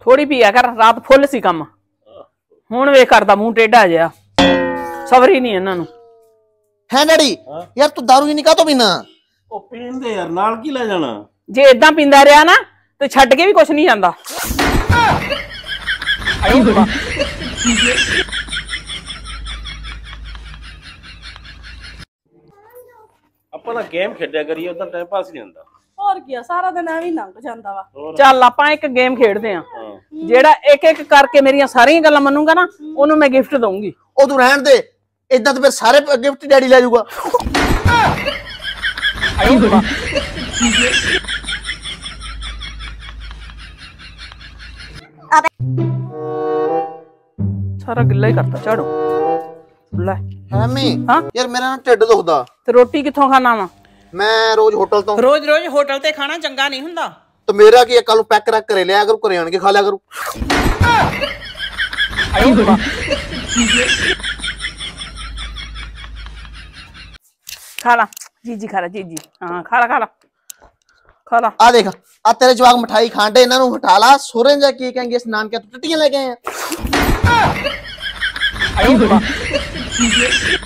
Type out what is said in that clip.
थोड़ी पिया कर, रात फुल सी कम। हुण वे करदा मूंह टेढ़ा जिहा, सबर ही नहीं इन्हां नूं। है डैडी यार तू दारू ही नहीं का तो पीना? ओ पींदे यार नाल की ले जाना। जे इदां पींदा रहा ना ते छड्ड के भी कुछ नहीं जांदा। अपना गेम खेडिया करिए, उधर टाइम पास नहीं होता। और क्या सारा दिन ਐਵੇਂ ਲੰਘ ਜਾਂਦਾ ਵਾ। ਚੱਲ ਆਪਾਂ ਇੱਕ ਗੇਮ ਖੇਡਦੇ ਆਂ, ਜਿਹੜਾ ਇੱਕ ਇੱਕ ਕਰਕੇ ਮੇਰੀਆਂ ਸਾਰੀਆਂ ਗੱਲਾਂ ਮੰਨੂਗਾ ਨਾ ਉਹਨੂੰ ਮੈਂ ਗਿਫਟ ਦਊਂਗੀ। ਉਹ ਤੂੰ ਰਹਿਣ ਦੇ, ਇਦਾਂ ਤੇ ਫਿਰ ਸਾਰੇ ਗਿਫਟ ਡੈਡੀ ਲੈ ਜਾਊਗਾ। ਸਾਰਾ ਗਿੱਲਾ ਹੀ ਕਰਤਾ ਝਾੜੂ ਲੈ। ਐਵੇਂ ਹਾਂ ਯਾਰ ਮੇਰਾ ਨਾ ਢਿੱਡ ਦੁਖਦਾ। ਤੇ ਰੋਟੀ ਕਿੱਥੋਂ ਖਾਣਾ ਵਾ? ਮੈਂ ਰੋਜ਼ ਹੋਟਲ ਤੋਂ। ਰੋਜ਼ ਰੋਜ਼ ਹੋਟਲ ਤੇ ਖਾਣਾ ਚੰਗਾ ਨਹੀਂ ਹੁੰਦਾ। ਤੇ ਮੇਰਾ ਕੀ ਕੱਲ ਨੂੰ ਪੈਕ ਕਰਾ ਘਰੇ ਲਿਆ ਕਰੂ, ਘਰੇ ਆਣ ਕੇ ਖਾ ਲਿਆ ਕਰੂ। खा ला जीजी, खा ला जीजी। हाँ खा ला खा ला खा ला। आ देख आ तेरे जवाक मिठाई खांडे, इन्हां नूं हटा ला। सोरे जा की कहेंगे इस नानके तो टट्टियां लेके आए हैं।